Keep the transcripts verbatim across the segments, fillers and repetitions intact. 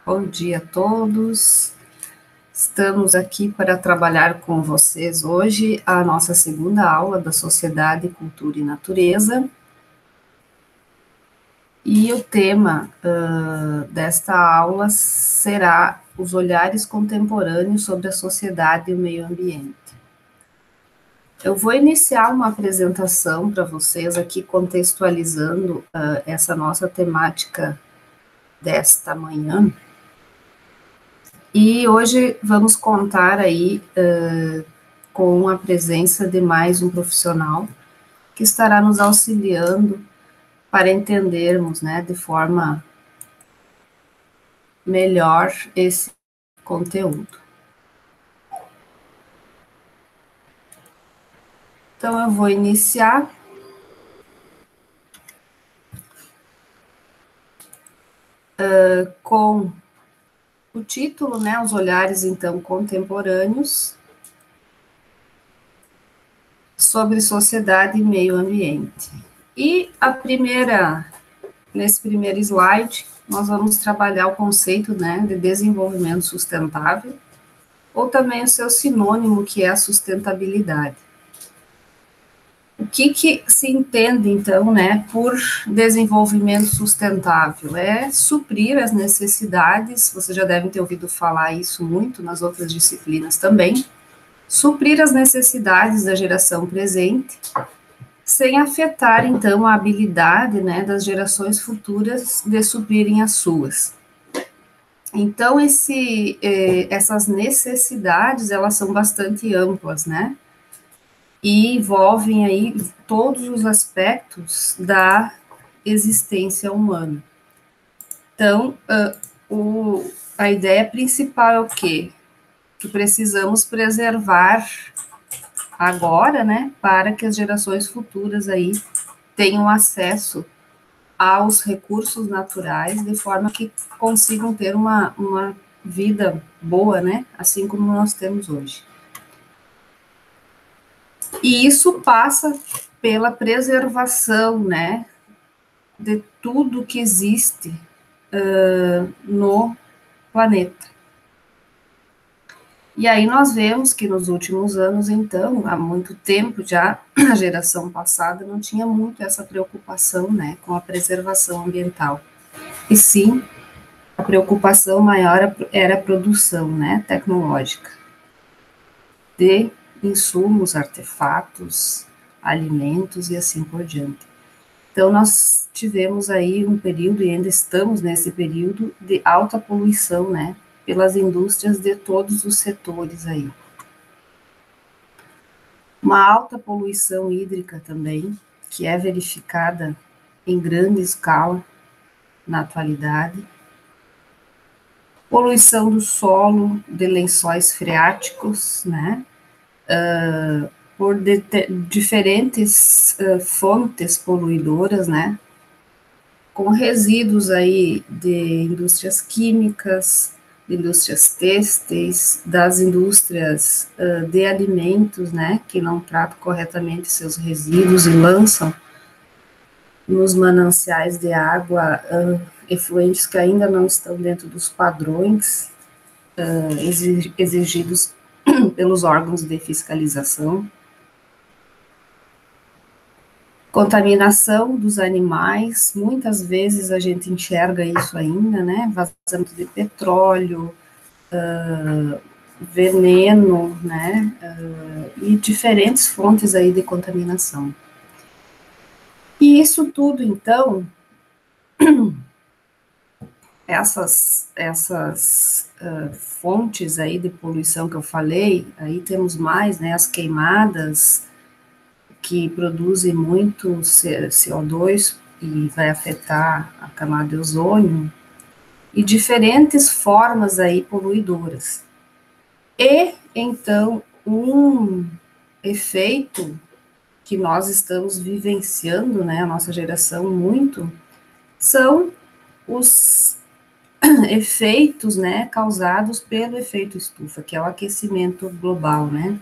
Bom dia a todos. Estamos aqui para trabalhar com vocês hoje a nossa segunda aula da Sociedade, Cultura e Natureza. E o tema uh, desta aula será os olhares contemporâneos sobre a sociedade e o meio ambiente. Eu vou iniciar uma apresentação para vocês aqui, contextualizando uh, essa nossa temática desta manhã. E hoje vamos contar aí uh, com a presença de mais um profissional que estará nos auxiliando para entendermos, né, de forma melhor esse conteúdo. Então, eu vou iniciar uh, com o título, né, os olhares, então, contemporâneos sobre sociedade e meio ambiente. E a primeira, nesse primeiro slide, nós vamos trabalhar o conceito, né, de desenvolvimento sustentável, ou também o seu sinônimo, que é a sustentabilidade. O que, que se entende, então, né, por desenvolvimento sustentável? É suprir as necessidades, vocês já devem ter ouvido falar isso muito nas outras disciplinas também, suprir as necessidades da geração presente, sem afetar, então, a habilidade, né, das gerações futuras de suprirem as suas. Então, esse, eh, essas necessidades, elas são bastante amplas, né, e envolvem aí todos os aspectos da existência humana. Então, uh, o, a ideia principal é o quê? Que precisamos preservar agora, né, para que as gerações futuras aí tenham acesso aos recursos naturais, de forma que consigam ter uma, uma vida boa, né, assim como nós temos hoje. E isso passa pela preservação, né, de tudo que existe uh, no planeta. E aí nós vemos que nos últimos anos, então, há muito tempo já, a geração passada não tinha muito essa preocupação, né, com a preservação ambiental. E sim, a preocupação maior era a produção, né, tecnológica de insumos, artefatos, alimentos e assim por diante. Então, nós tivemos aí um período, e ainda estamos nesse período, de alta poluição, né, pelas indústrias de todos os setores aí. Uma alta poluição hídrica também, que é verificada em grande escala na atualidade. Poluição do solo, de lençóis freáticos, né, uh, por de, diferentes uh, fontes poluidoras, né, com resíduos aí de indústrias químicas, de indústrias têxteis, das indústrias uh, de alimentos, né, que não tratam corretamente seus resíduos e lançam nos mananciais de água uh, efluentes que ainda não estão dentro dos padrões uh, exigidos pelos órgãos de fiscalização. Contaminação dos animais, muitas vezes a gente enxerga isso ainda, né, vazamento de petróleo, uh, veneno, né, uh, e diferentes fontes aí de contaminação. E isso tudo, então, essas, essas uh, fontes aí de poluição que eu falei, aí temos mais, né, as queimadas, que produzem muito C O dois e vai afetar a camada de ozônio, e diferentes formas aí poluidoras. E, então, um efeito que nós estamos vivenciando, né, a nossa geração muito, são os efeitos, né, causados pelo efeito estufa, que é o aquecimento global, né.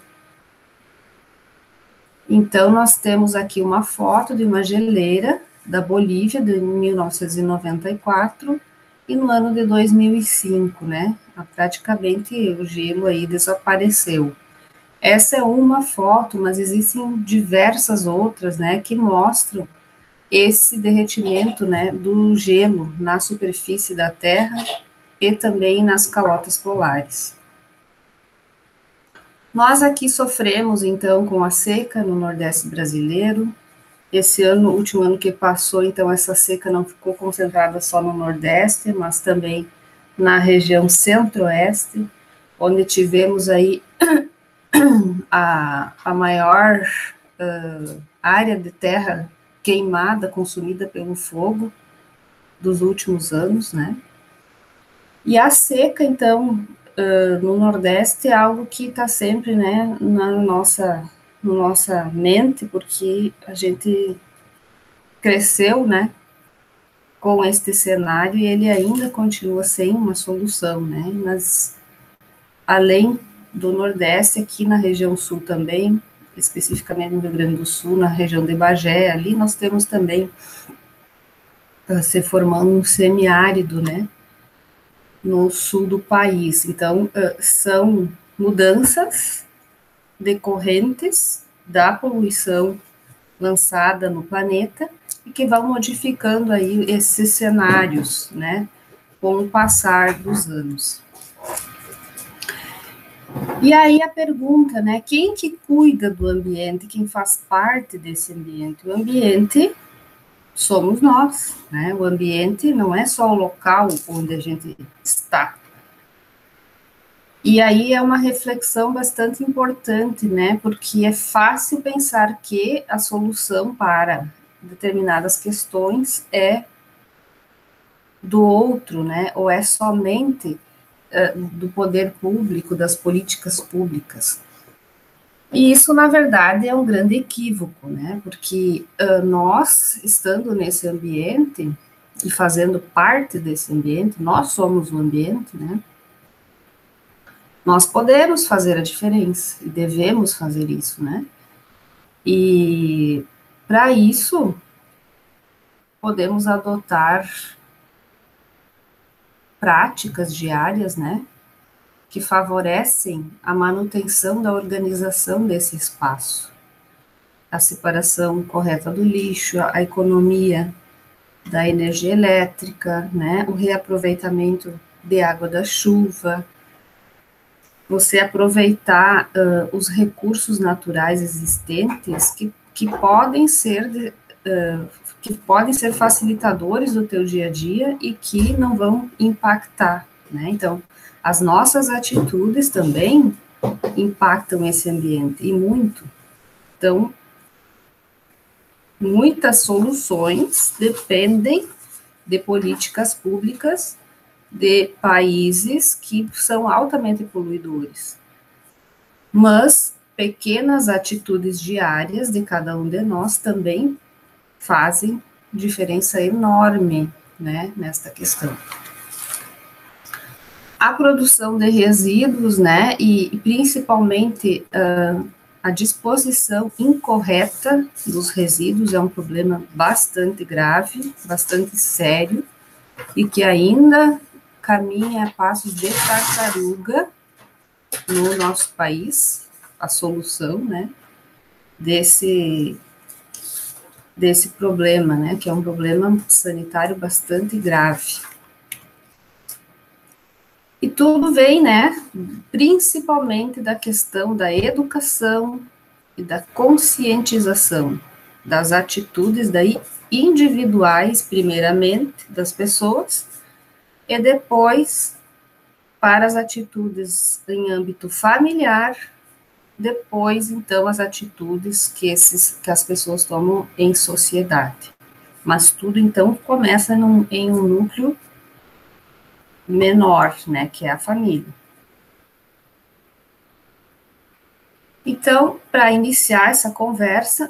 Então, nós temos aqui uma foto de uma geleira da Bolívia, de mil novecentos e noventa e quatro, e no ano de dois mil e cinco, né, praticamente o gelo aí desapareceu. Essa é uma foto, mas existem diversas outras, né, que mostram esse derretimento, né, do gelo na superfície da Terra e também nas calotas polares. Nós aqui sofremos, então, com a seca no Nordeste brasileiro. Esse ano, o último ano que passou, então, essa seca não ficou concentrada só no Nordeste, mas também na região Centro-Oeste, onde tivemos aí a, a maior uh, área de terra queimada, consumida pelo fogo dos últimos anos, né? E a seca, então, uh, no Nordeste é algo que está sempre, né, na nossa, na nossa mente, porque a gente cresceu, né, com este cenário e ele ainda continua sem uma solução, né? Mas além do Nordeste, aqui na região Sul também, especificamente no Rio Grande do Sul, na região de Bagé, ali nós temos também uh, se formando um semiárido, né? No sul do país. Então, uh, são mudanças decorrentes da poluição lançada no planeta e que vão modificando aí esses cenários, né, com o passar dos anos. E aí a pergunta, né, quem que cuida do ambiente, quem faz parte desse ambiente? O ambiente somos nós, né, o ambiente não é só o local onde a gente está. E aí é uma reflexão bastante importante, né, porque é fácil pensar que a solução para determinadas questões é do outro, né, ou é somente uh, do poder público, das políticas públicas. E isso, na verdade, é um grande equívoco, né, porque uh, nós, estando nesse ambiente e fazendo parte desse ambiente, nós somos o ambiente, né, nós podemos fazer a diferença e devemos fazer isso, né? E para isso podemos adotar práticas diárias, né, que favorecem a manutenção da organização desse espaço, a separação correta do lixo, a economia da energia elétrica, né, o reaproveitamento de água da chuva, você aproveitar uh, os recursos naturais existentes que, que podem ser de, uh, que podem ser facilitadores do teu dia a dia e que não vão impactar, né? Então, as nossas atitudes também impactam esse ambiente, e muito. Então, muitas soluções dependem de políticas públicas de países que são altamente poluidores. Mas pequenas atitudes diárias de cada um de nós também fazem diferença enorme, né, nesta questão. A produção de resíduos, né, e principalmente uh, a disposição incorreta dos resíduos é um problema bastante grave, bastante sério, e que ainda caminha a passos de tartaruga no nosso país, a solução, né, desse, desse problema, né, que é um problema sanitário bastante grave. E tudo vem, né, principalmente da questão da educação e da conscientização das atitudes daí individuais, primeiramente, das pessoas, e depois para as atitudes em âmbito familiar, depois, então, as atitudes que, esses, que as pessoas tomam em sociedade. Mas tudo, então, começa num, em um núcleo menor, né, que é a família. Então, para iniciar essa conversa,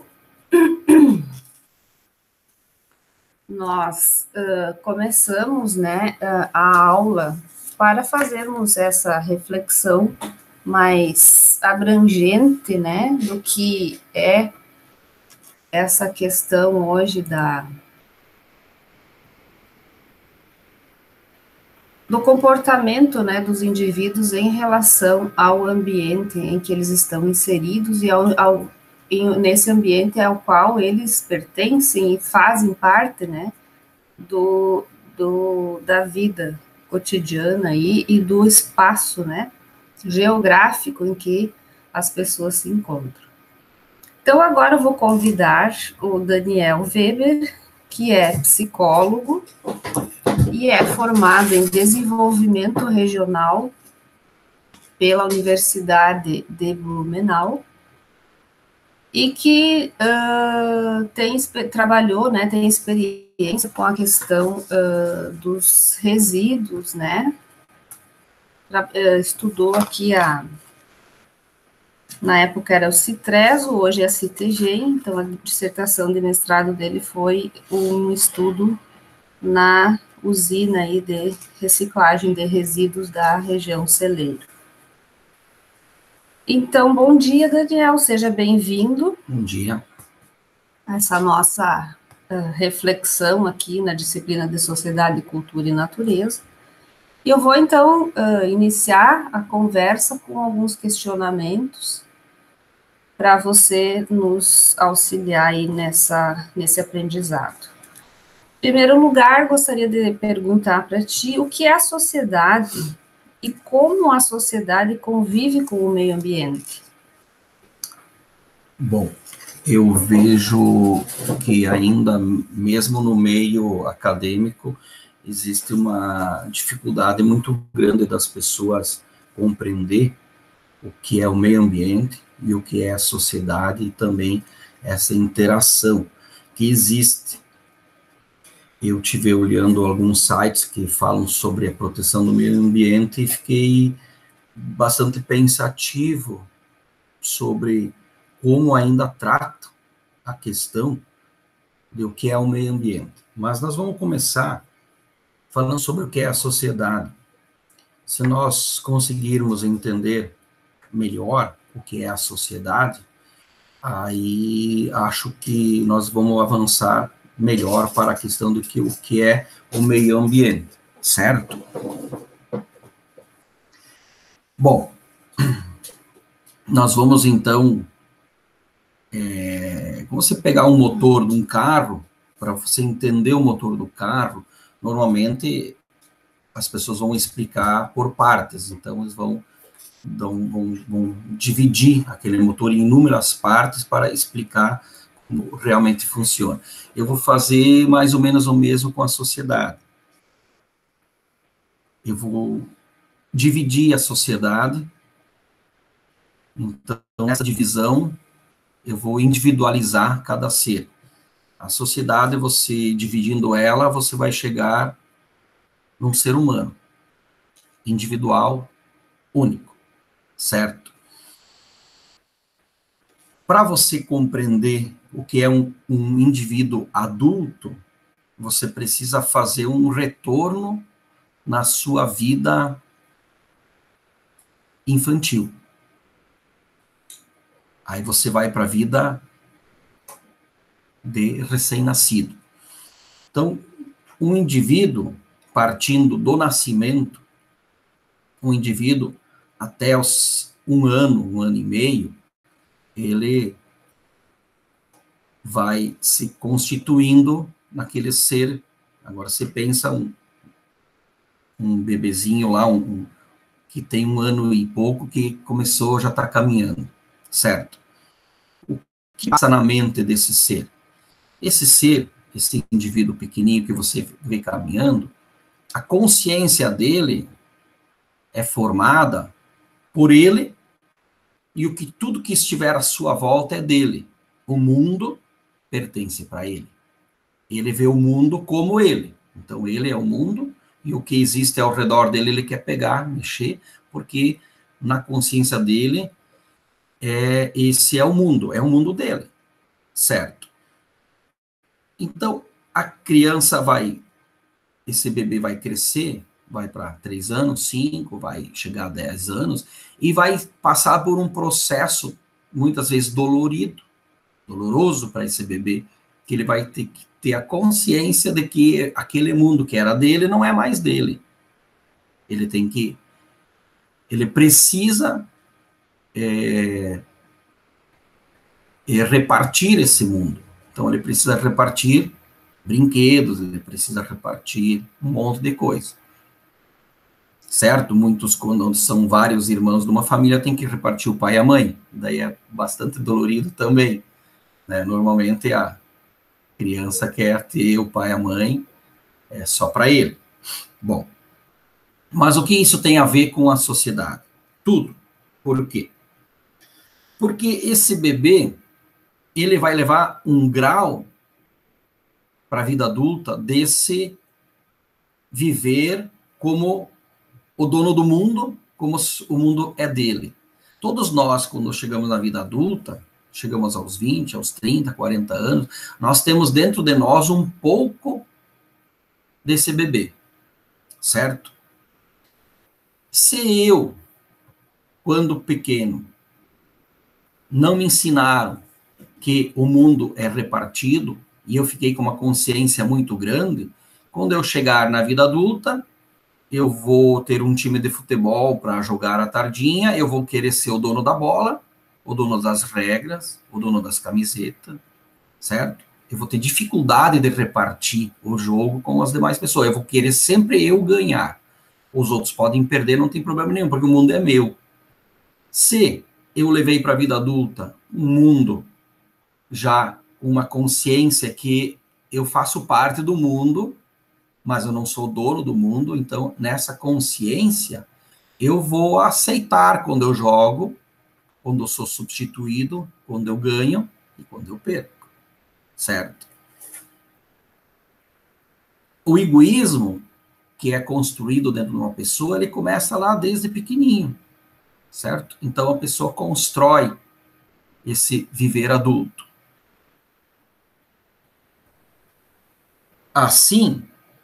nós uh, começamos, né, uh, a aula para fazermos essa reflexão mais abrangente, né, do que é essa questão hoje da do comportamento, né, dos indivíduos em relação ao ambiente em que eles estão inseridos e ao, ao em, nesse ambiente ao qual eles pertencem e fazem parte, né, do, do, da vida cotidiana e, e do espaço, né, geográfico em que as pessoas se encontram. Então, agora eu vou convidar o Daniel Weber, que é psicólogo e é formado em desenvolvimento regional pela Universidade de Blumenau e que uh, tem, trabalhou, né, tem experiência com a questão uh, dos resíduos, né, pra, uh, estudou aqui a, na época era o CITRESO, hoje é a C I T G, então a dissertação de mestrado dele foi um estudo na usina aí de reciclagem de resíduos da região Celeiro. Então, bom dia, Daniel, seja bem-vindo. Bom dia. Essa nossa uh, reflexão aqui na disciplina de Sociedade, Cultura e Natureza. E eu vou, então, uh, iniciar a conversa com alguns questionamentos para você nos auxiliar aí nessa, nesse aprendizado. Em primeiro lugar, gostaria de perguntar para ti o que é a sociedade e como a sociedade convive com o meio ambiente. Bom, eu vejo que ainda, mesmo no meio acadêmico, existe uma dificuldade muito grande das pessoas compreender o que é o meio ambiente e o que é a sociedade e também essa interação que existe. Eu tive olhando alguns sites que falam sobre a proteção do meio ambiente e fiquei bastante pensativo sobre como ainda trato a questão do que é o meio ambiente. Mas nós vamos começar falando sobre o que é a sociedade. Se nós conseguirmos entender melhor o que é a sociedade, aí acho que nós vamos avançar melhor para a questão do que o que é o meio ambiente, certo? Bom, nós vamos então, é, você pegar um motor de um carro, para você entender o motor do carro, normalmente as pessoas vão explicar por partes, então eles vão, vão, vão, vão dividir aquele motor em inúmeras partes para explicar como realmente funciona. Eu vou fazer mais ou menos o mesmo com a sociedade. Eu vou dividir a sociedade, então, nessa divisão, eu vou individualizar cada ser. A sociedade, você dividindo ela, você vai chegar num ser humano, individual, único, certo? Para você compreender o que é um, um indivíduo adulto, você precisa fazer um retorno na sua vida infantil. Aí você vai para a vida de recém-nascido. Então, um indivíduo, partindo do nascimento, um indivíduo até os um ano, um ano e meio, ele vai se constituindo naquele ser. Agora você pensa um, um bebezinho lá, um, um, que tem um ano e pouco, que começou, já está caminhando, certo? O que passa na mente desse ser? Esse ser, esse indivíduo pequenininho que você vê caminhando, a consciência dele é formada por ele e o que tudo que estiver à sua volta é dele. O mundo pertence para ele. Ele vê o mundo como ele. Então, ele é o mundo e o que existe ao redor dele ele quer pegar, mexer, porque na consciência dele, é, esse é o mundo, é o mundo dele, certo? Então, a criança vai, esse bebê vai crescer, vai para três anos, cinco, vai chegar a dez anos, e vai passar por um processo, muitas vezes dolorido, doloroso para esse bebê, que ele vai ter que ter a consciência de que aquele mundo que era dele não é mais dele. Ele tem que, ele precisa é, é, repartir esse mundo. Então, ele precisa repartir brinquedos, ele precisa repartir um monte de coisa. Certo? Muitos, quando são vários irmãos de uma família, tem que repartir o pai e a mãe. Daí é bastante dolorido também, né? Normalmente, a criança quer ter o pai e a mãe é só para ele. Bom, mas o que isso tem a ver com a sociedade? Tudo. Por quê? Porque esse bebê, ele vai levar um grau para a vida adulta desse viver como o dono do mundo, como o mundo é dele. Todos nós, quando chegamos na vida adulta, chegamos aos vinte, aos trinta, quarenta anos, nós temos dentro de nós um pouco desse bebê, certo? Se eu, quando pequeno, não me ensinaram que o mundo é repartido, e eu fiquei com uma consciência muito grande, quando eu chegar na vida adulta, eu vou ter um time de futebol para jogar à tardinha, eu vou querer ser o dono da bola, o dono das regras, o dono das camisetas, certo? Eu vou ter dificuldade de repartir o jogo com as demais pessoas, eu vou querer sempre eu ganhar. Os outros podem perder, não tem problema nenhum, porque o mundo é meu. Se eu levei para a vida adulta um mundo já com uma consciência que eu faço parte do mundo, mas eu não sou dono do mundo, então nessa consciência eu vou aceitar quando eu jogo, quando eu sou substituído, quando eu ganho e quando eu perco, certo? O egoísmo que é construído dentro de uma pessoa, ele começa lá desde pequenininho, certo? Então a pessoa constrói esse viver adulto. Assim,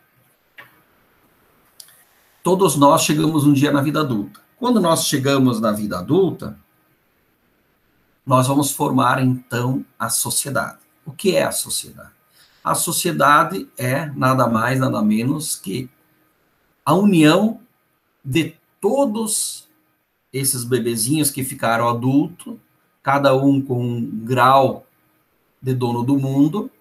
todos nós chegamos um dia na vida adulta. Quando nós chegamos na vida adulta, nós vamos formar, então, a sociedade. O que é a sociedade? A sociedade é nada mais, nada menos que a união de todos esses bebezinhos que ficaram adultos, cada um com um grau de dono do mundo,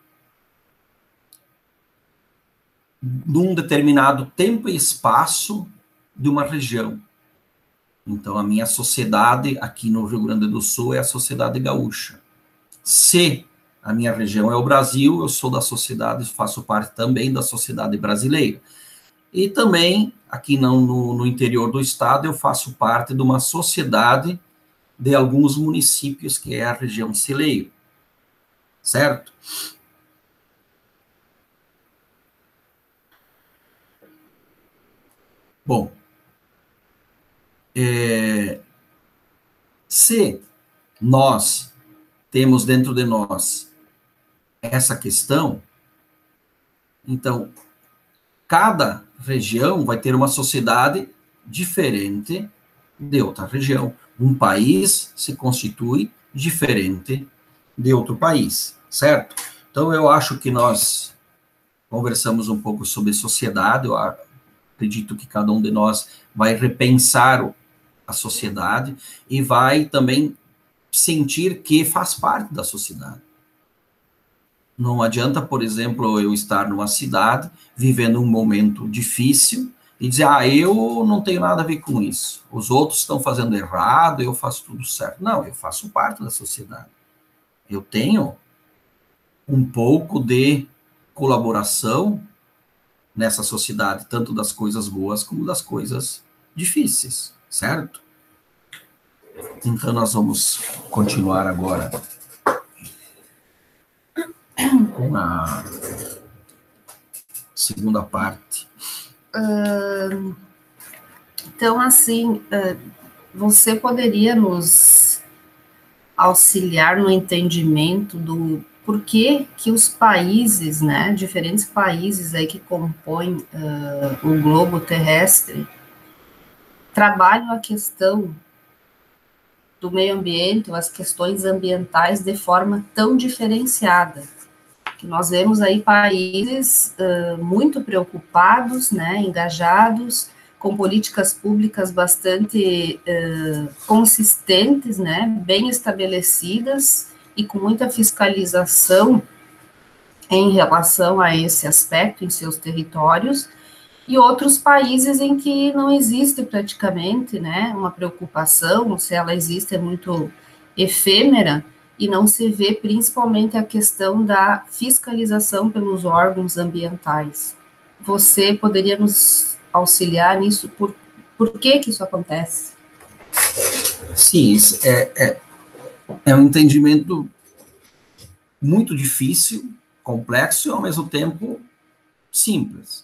num determinado tempo e espaço de uma região. Então, a minha sociedade aqui no Rio Grande do Sul é a sociedade gaúcha. Se a minha região é o Brasil, eu sou da sociedade, faço parte também da sociedade brasileira. E também, aqui no, no, no interior do estado, eu faço parte de uma sociedade de alguns municípios, que é a região celeiro. Certo? Bom, é, se nós temos dentro de nós essa questão, então, cada região vai ter uma sociedade diferente de outra região. Um país se constitui diferente de outro país, certo? Então, eu acho que nós conversamos um pouco sobre sociedade, eu acredito que cada um de nós vai repensar a sociedade e vai também sentir que faz parte da sociedade. Não adianta, por exemplo, eu estar numa cidade, vivendo um momento difícil, e dizer, ah, eu não tenho nada a ver com isso. Os outros estão fazendo errado, eu faço tudo certo. Não, eu faço parte da sociedade. Eu tenho um pouco de colaboração nessa sociedade, tanto das coisas boas como das coisas difíceis, certo? Então, nós vamos continuar agora com a segunda parte. Uh, então, assim, uh, você poderia nos auxiliar no entendimento do porquê que os países, né, diferentes países aí que compõem uh, o globo terrestre, trabalham a questão do meio ambiente, ou as questões ambientais de forma tão diferenciada, que nós vemos aí países uh, muito preocupados, né, engajados com políticas públicas bastante uh, consistentes, né, bem estabelecidas e com muita fiscalização em relação a esse aspecto em seus territórios, e outros países em que não existe praticamente, né, uma preocupação, se ela existe é muito efêmera, e não se vê principalmente a questão da fiscalização pelos órgãos ambientais. Você poderia nos auxiliar nisso? Por, por que que isso acontece? Sim, é, é, é um entendimento muito difícil, complexo e, ao mesmo tempo, simples.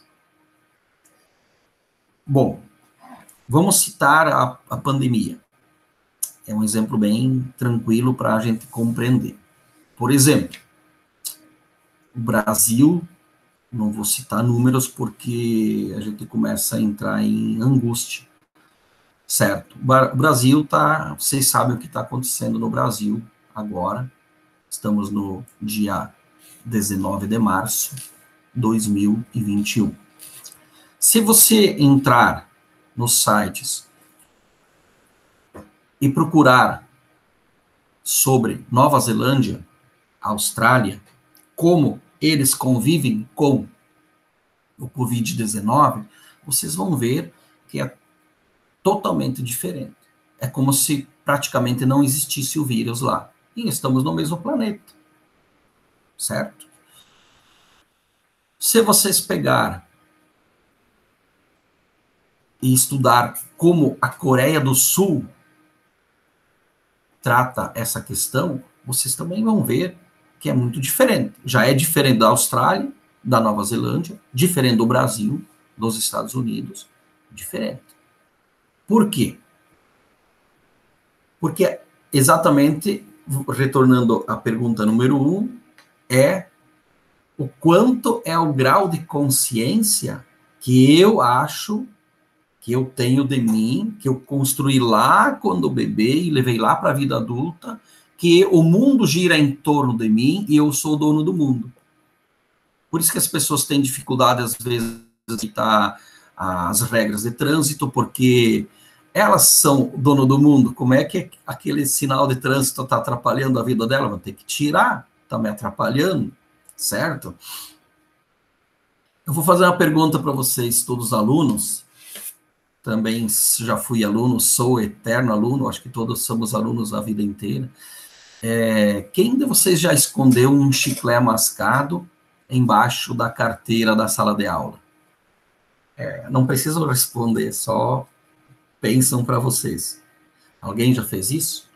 Bom, vamos citar a, a pandemia. É um exemplo bem tranquilo para a gente compreender. Por exemplo, o Brasil, não vou citar números porque a gente começa a entrar em angústia, certo? O Brasil está, vocês sabem o que está acontecendo no Brasil agora, estamos no dia dezenove de março de dois mil e vinte e um. Se você entrar nos sites e procurar sobre Nova Zelândia, Austrália, como eles convivem com o covid dezenove, vocês vão ver que é totalmente diferente. É como se praticamente não existisse o vírus lá. E estamos no mesmo planeta. Certo? Se vocês pegar e estudar como a Coreia do Sul trata essa questão, vocês também vão ver que é muito diferente. Já é diferente da Austrália, da Nova Zelândia, diferente do Brasil, dos Estados Unidos, diferente. Por quê? Porque exatamente, retornando à pergunta número um, é o quanto é o grau de consciência que eu acho que eu tenho de mim, que eu construí lá quando bebê e levei lá para a vida adulta, que o mundo gira em torno de mim e eu sou o dono do mundo. Por isso que as pessoas têm dificuldade, às vezes, de aceitar as regras de trânsito, porque elas são dono do mundo. Como é que aquele sinal de trânsito está atrapalhando a vida dela? Vou ter que tirar, está me atrapalhando, certo? Eu vou fazer uma pergunta para vocês, todos os alunos. Também já fui aluno, sou eterno aluno, acho que todos somos alunos a vida inteira. É, quem de vocês já escondeu um chiclete mascado embaixo da carteira da sala de aula? É, não precisam responder, só pensam para vocês. Alguém já fez isso?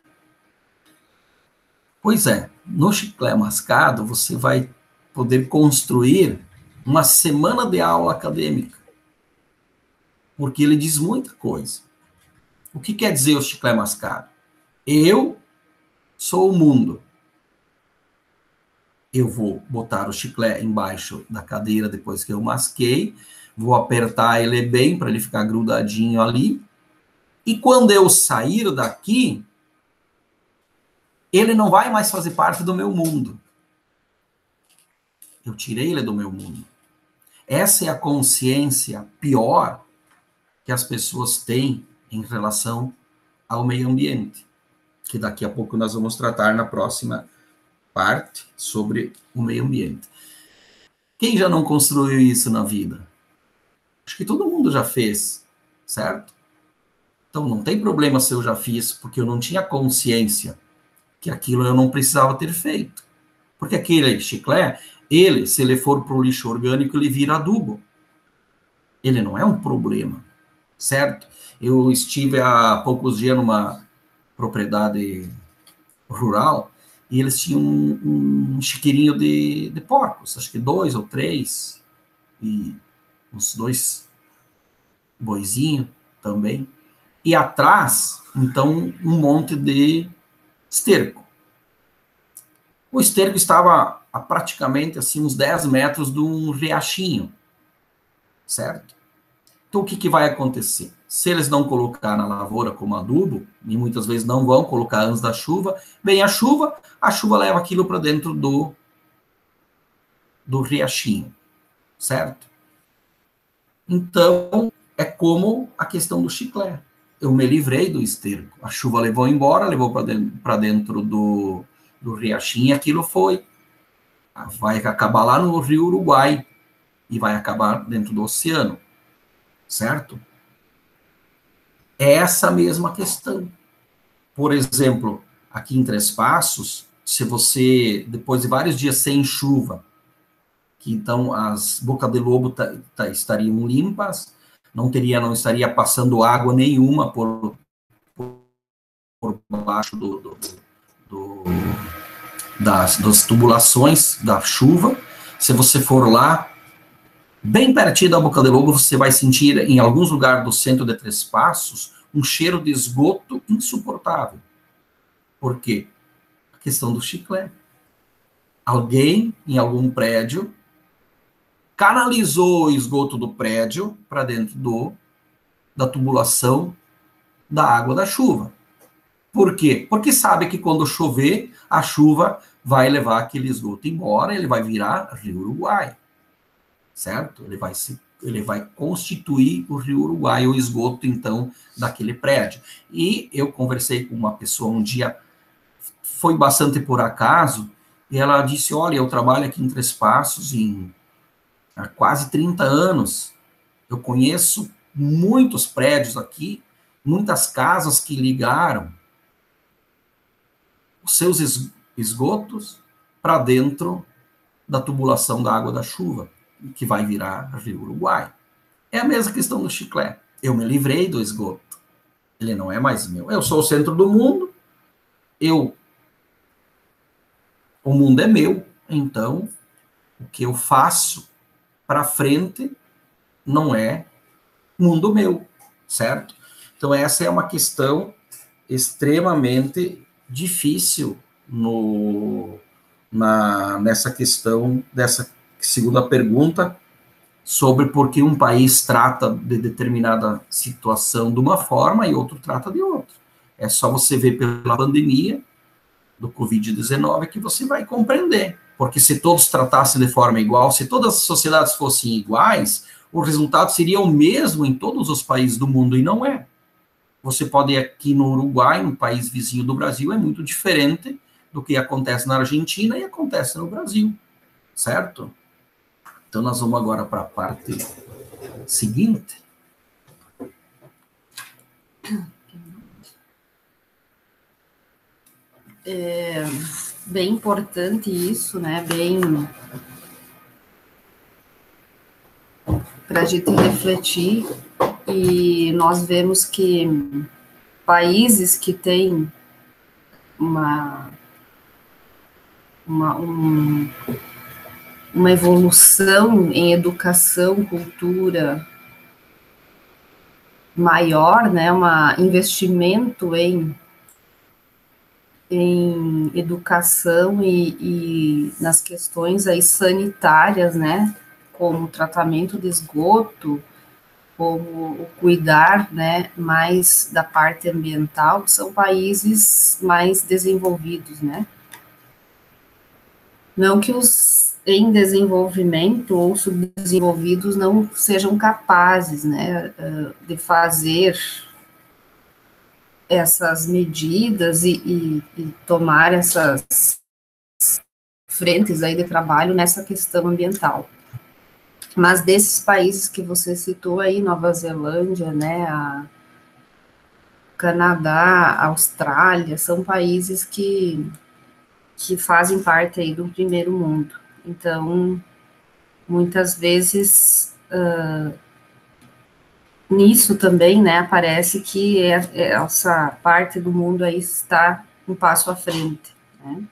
Pois é, no chiclete mascado você vai poder construir uma semana de aula acadêmica, porque ele diz muita coisa. O que quer dizer o chiclete mascado? Eu sou o mundo. Eu vou botar o chiclete embaixo da cadeira depois que eu masquei, vou apertar ele bem para ele ficar grudadinho ali, e quando eu sair daqui, ele não vai mais fazer parte do meu mundo. Eu tirei ele do meu mundo. Essa é a consciência pior que as pessoas têm em relação ao meio ambiente, que daqui a pouco nós vamos tratar na próxima parte sobre o meio ambiente. Quem já não construiu isso na vida? Acho que todo mundo já fez, certo? Então não tem problema se eu já fiz, porque eu não tinha consciência que aquilo eu não precisava ter feito. Porque aquele chiclete, ele, se ele for para o lixo orgânico, ele vira adubo. Ele não é um problema, certo? Eu estive há poucos dias numa propriedade rural e eles tinham um, um chiqueirinho de, de porcos, acho que dois ou três, e uns dois boizinhos também. E atrás, então, um monte de esterco. O esterco estava a praticamente assim, uns dez metros de um riachinho, certo? Então, o que, que vai acontecer? Se eles não colocar na lavoura como adubo, e muitas vezes não vão colocar antes da chuva, vem a chuva, a chuva leva aquilo para dentro do, do riachinho, certo? Então, é como a questão do chiclete. Eu me livrei do esterco. A chuva levou embora, levou para dentro, dentro do, do riachinho, e aquilo foi. Vai acabar lá no Rio Uruguai e vai acabar dentro do oceano, certo? É essa mesma questão. Por exemplo, aqui em Três Passos, se você, depois de vários dias sem chuva, que então as bocas de lobo tá, tá, estariam limpas, não teria, não estaria passando água nenhuma por, por, por baixo do, do, do, das, das tubulações da chuva. Se você for lá, bem pertinho da boca de lobo, você vai sentir, em alguns lugares do centro de Três Passos, um cheiro de esgoto insuportável. Por quê? A questão do chiclete. Alguém, em algum prédio, canalizou o esgoto do prédio para dentro do, da tubulação da água da chuva. Por quê? Porque sabe que quando chover, a chuva vai levar aquele esgoto embora, ele vai virar Rio Uruguai, certo? Ele vai, se, ele vai constituir o Rio Uruguai, o esgoto, então, daquele prédio. E eu conversei com uma pessoa um dia, foi bastante por acaso, e ela disse, olha, eu trabalho aqui em Três Passos em, há quase trinta anos, eu conheço muitos prédios aqui, muitas casas que ligaram os seus esgotos para dentro da tubulação da água da chuva, que vai virar Rio Uruguai. É a mesma questão do chiclete. Eu me livrei do esgoto. Ele não é mais meu. Eu sou o centro do mundo, eu... O mundo é meu, então o que eu faço para frente não é mundo meu, certo? Então essa é uma questão extremamente difícil no, na, nessa questão, dessa segunda pergunta, sobre por que um país trata de determinada situação de uma forma e outro trata de outra. É só você ver pela pandemia do covid dezenove que você vai compreender. Porque se todos tratassem de forma igual, se todas as sociedades fossem iguais, o resultado seria o mesmo em todos os países do mundo, e não é. Você pode ir aqui no Uruguai, um país vizinho do Brasil, é muito diferente do que acontece na Argentina e acontece no Brasil, certo? Então, nós vamos agora para a parte seguinte. É bem importante isso, né? Bem para a gente refletir, e nós vemos que países que têm uma, uma, um, uma evolução em educação, cultura maior, né? Um investimento em em educação e, e nas questões aí sanitárias, né, como o tratamento de esgoto, como o cuidar, né, mais da parte ambiental, são países mais desenvolvidos, né. Não que os em desenvolvimento ou subdesenvolvidos não sejam capazes, né, de fazer essas medidas e, e, e tomar essas frentes aí de trabalho nessa questão ambiental. Mas desses países que você citou aí, Nova Zelândia, né, a Canadá, Austrália, são países que, que fazem parte aí do primeiro mundo. Então, muitas vezes, uh, nisso também, né, aparece que é, é essa parte do mundo aí está um passo à frente, né?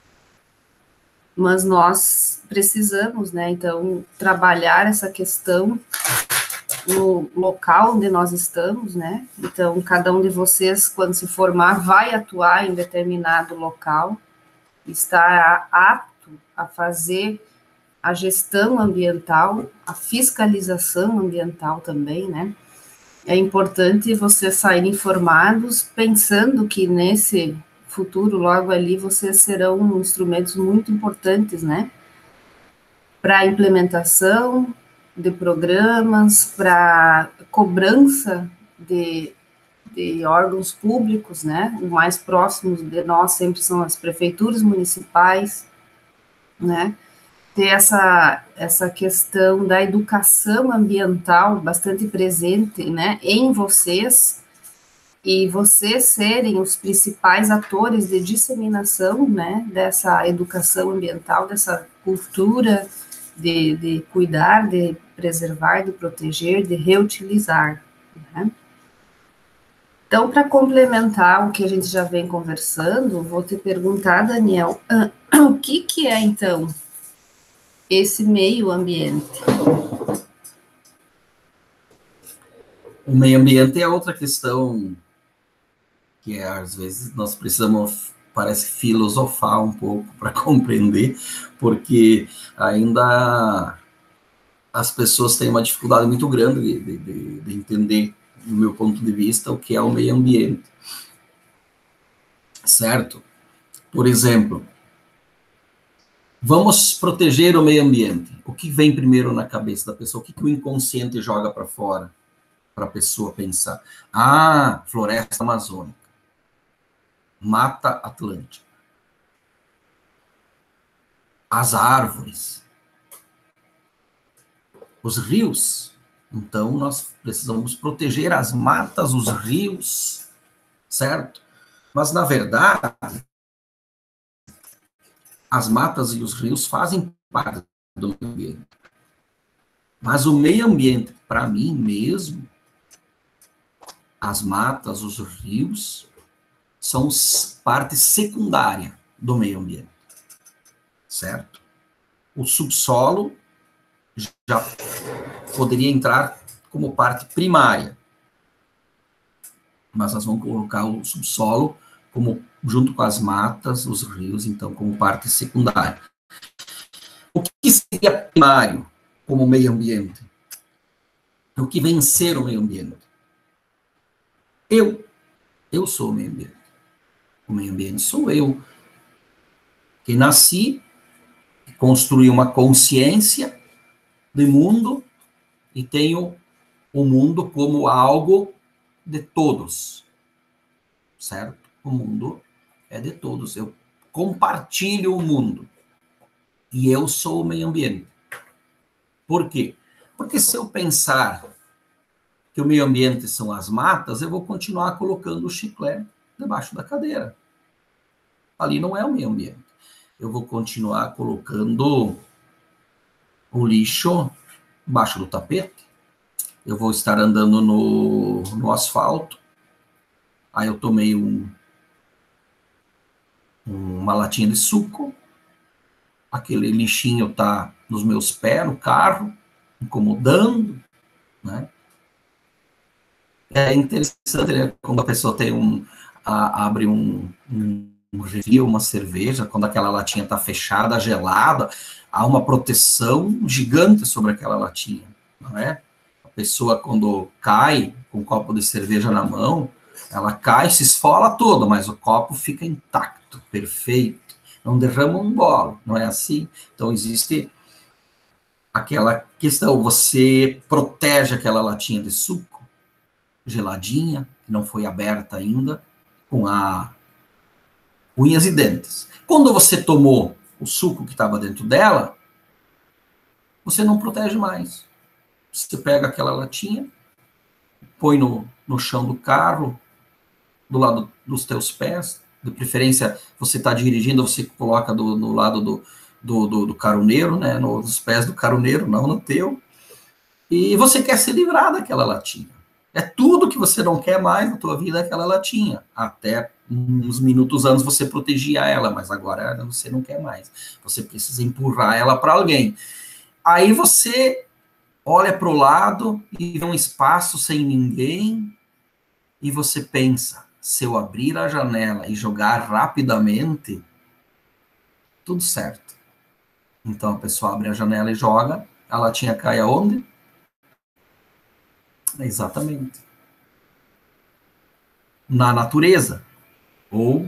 Mas nós precisamos, né, então, trabalhar essa questão no local onde nós estamos, né? Então, cada um de vocês, quando se formar, vai atuar em determinado local, está apto a fazer a gestão ambiental, a fiscalização ambiental também, né? É importante vocês saírem informados, pensando que nesse futuro, logo ali, vocês serão instrumentos muito importantes, né? Para a implementação de programas, para cobrança de, de órgãos públicos, né? Os mais próximos de nós sempre são as prefeituras municipais, né? Ter essa, essa questão da educação ambiental bastante presente, né, em vocês, e vocês serem os principais atores de disseminação, né, dessa educação ambiental, dessa cultura de, de cuidar, de preservar, de proteger, de reutilizar, né. Então, para complementar o que a gente já vem conversando, vou te perguntar, Daniel, o que que é, então, esse meio ambiente? O meio ambiente é outra questão que é, às vezes nós precisamos, parece, filosofar um pouco para compreender, porque ainda as pessoas têm uma dificuldade muito grande de, de, de entender, do meu ponto de vista, o que é o meio ambiente. Certo? Por exemplo, vamos proteger o meio ambiente. O que vem primeiro na cabeça da pessoa? O que, que o inconsciente joga para fora para a pessoa pensar? Ah, floresta amazônica. Mata Atlântica. As árvores. Os rios. Então, nós precisamos proteger as matas, os rios, certo? Mas, na verdade, as matas e os rios fazem parte do meio ambiente. Mas o meio ambiente, para mim mesmo, as matas, os rios, são parte secundária do meio ambiente, certo? O subsolo já poderia entrar como parte primária, mas nós vamos colocar o subsolo como, junto com as matas, os rios, então, como parte secundária. O que seria primário como meio ambiente? O que vem ser o meio ambiente? Eu. Eu sou o meio ambiente. O meio ambiente sou eu, que nasci, construí uma consciência de mundo e tenho o mundo como algo de todos, certo? O mundo é de todos. Eu compartilho o mundo e eu sou o meio ambiente. Por quê? Porque se eu pensar que o meio ambiente são as matas, eu vou continuar colocando o chiclete debaixo da cadeira. Ali não é o meio ambiente. Eu vou continuar colocando o lixo embaixo do tapete. Eu vou estar andando no, no asfalto. Aí eu tomei um, uma latinha de suco. Aquele lixinho está nos meus pés, no carro, incomodando, né? É interessante, né, quando a pessoa tem um, a, abre um, um, um refil, uma cerveja, quando aquela latinha está fechada, gelada, há uma proteção gigante sobre aquela latinha, não é? A pessoa, quando cai com um copo de cerveja na mão, ela cai, se esfola toda, mas o copo fica intacto, perfeito, não derrama um bolo, não é assim? Então, existe aquela questão, você protege aquela latinha de suco, geladinha, que não foi aberta ainda, com a unhas e dentes. Quando você tomou o suco que estava dentro dela, você não protege mais. Você pega aquela latinha, põe no, no chão do carro, do lado dos teus pés, de preferência, você está dirigindo, você coloca do, no lado do, do, do, do caroneiro, né, nos pés do caroneiro, não no teu, e você quer se livrar daquela latinha. É tudo que você não quer mais na tua vida, aquela latinha. Até uns minutos antes você protegia ela, mas agora você não quer mais. Você precisa empurrar ela para alguém. Aí você olha para o lado e vê um espaço sem ninguém e você pensa, se eu abrir a janela e jogar rapidamente, tudo certo. Então a pessoa abre a janela e joga, a latinha cai aonde? Exatamente. Na natureza. Ou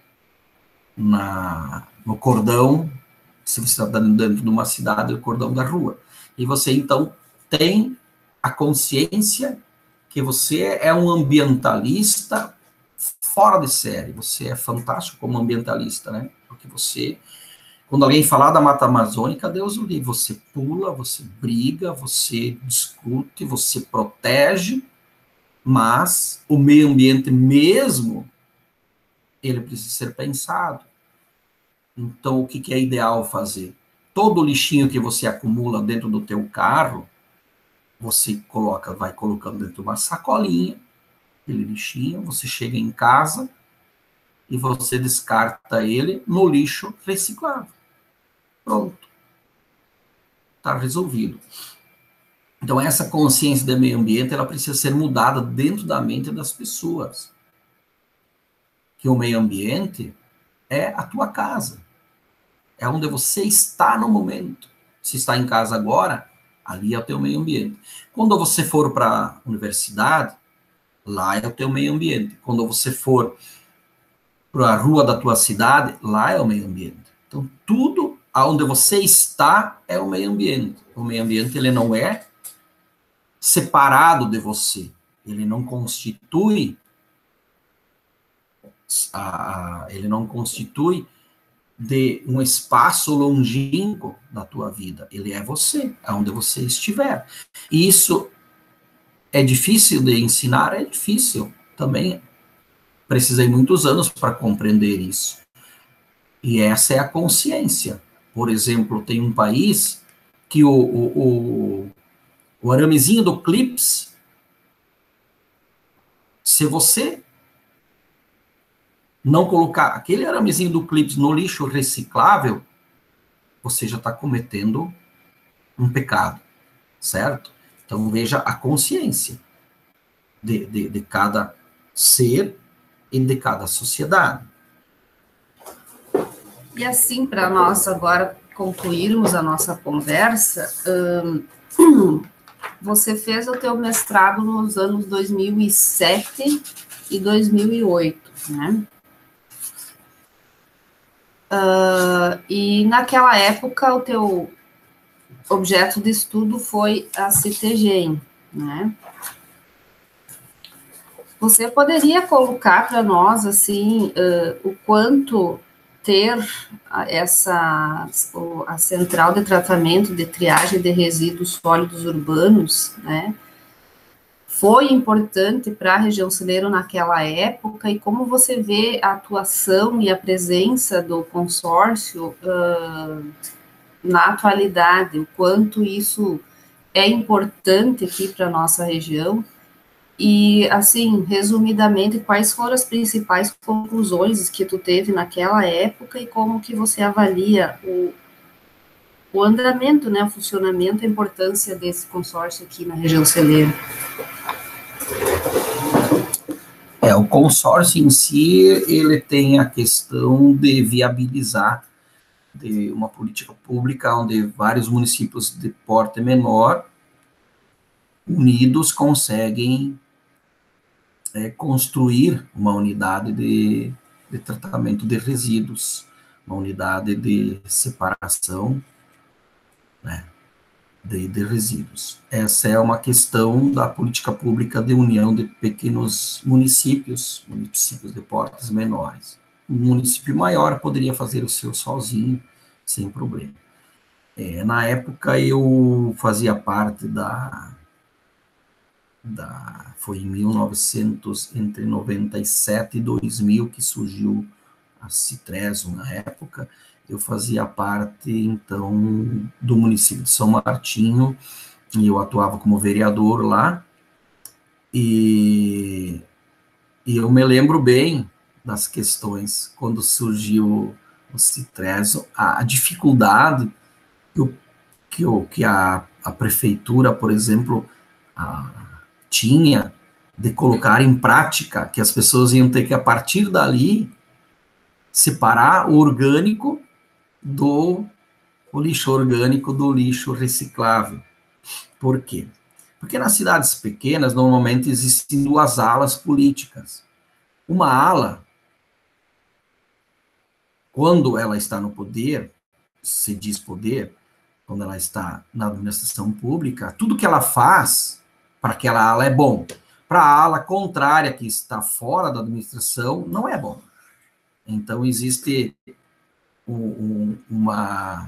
na, no cordão, se você está dentro de uma cidade, o cordão da rua. E você, então, tem a consciência que você é um ambientalista fora de série, você é fantástico como ambientalista, né? Porque você, quando alguém falar da Mata Amazônica, Deus o livre, você pula, você briga, você discute, você protege, mas o meio ambiente mesmo, ele precisa ser pensado. Então, o que, que é ideal fazer? Todo o lixinho que você acumula dentro do teu carro, você coloca, vai colocando dentro de uma sacolinha, aquele lixinho, você chega em casa e você descarta ele no lixo reciclável. Pronto. Está resolvido. Então, essa consciência do meio ambiente, ela precisa ser mudada dentro da mente das pessoas. Que o meio ambiente é a tua casa. É onde você está no momento. Se está em casa agora, ali é o teu meio ambiente. Quando você for para a universidade, lá é o teu meio ambiente. Quando você for para a rua da tua cidade, lá é o meio ambiente. Então, tudo onde você está é o meio ambiente. O meio ambiente, ele não é separado de você. Ele não constitui, a, ele não constitui de um espaço longínquo da tua vida. Ele é você, aonde você estiver. E isso é difícil de ensinar? É difícil também. Precisei muitos anos para compreender isso. E essa é a consciência. Por exemplo, tem um país que o, o, o, o aramezinho do clips, se você não colocar aquele aramezinho do clips no lixo reciclável, você já está cometendo um pecado, certo? Então, veja a consciência de, de, de cada ser e de cada sociedade. E assim, para nós agora concluirmos a nossa conversa, hum, você fez o teu mestrado nos anos dois mil e sete e dois mil e oito, né? Uh, e naquela época o teu objeto de estudo foi a CITEGEM, né? Você poderia colocar para nós, assim, uh, o quanto ter essa, a central de tratamento de triagem de resíduos sólidos urbanos, né, foi importante para a região celeiro naquela época, e como você vê a atuação e a presença do consórcio uh, na atualidade, o quanto isso é importante aqui para a nossa região. E, assim, resumidamente, quais foram as principais conclusões que tu teve naquela época e como que você avalia o, o andamento, né, o funcionamento, a importância desse consórcio aqui na região celeiro? É, o consórcio em si, ele tem a questão de viabilizar de uma política pública onde vários municípios de porte menor, unidos, conseguem é, construir uma unidade de, de tratamento de resíduos, uma unidade de separação, né, de, de resíduos. Essa é uma questão da política pública de união de pequenos municípios, municípios de portes menores. Um município maior poderia fazer o seu sozinho, sem problema. É, na época eu fazia parte da, da... Foi em mil e novecentos, entre noventa e sete e dois mil que surgiu a Citreso na época. Eu fazia parte, então, do município de São Martinho, e eu atuava como vereador lá, e, e eu me lembro bem das questões, quando surgiu o Citreso, a, a dificuldade que, o, que, o, que a, a prefeitura, por exemplo, a, tinha de colocar em prática, que as pessoas iam ter que, a partir dali, separar o orgânico do o lixo orgânico do lixo reciclável. Por quê? Porque nas cidades pequenas, normalmente, existem duas alas políticas. Uma ala, quando ela está no poder, se diz poder, quando ela está na administração pública, tudo que ela faz para aquela ala é bom. para a ala contrária, que está fora da administração, não é bom. Então, existe um, um, uma,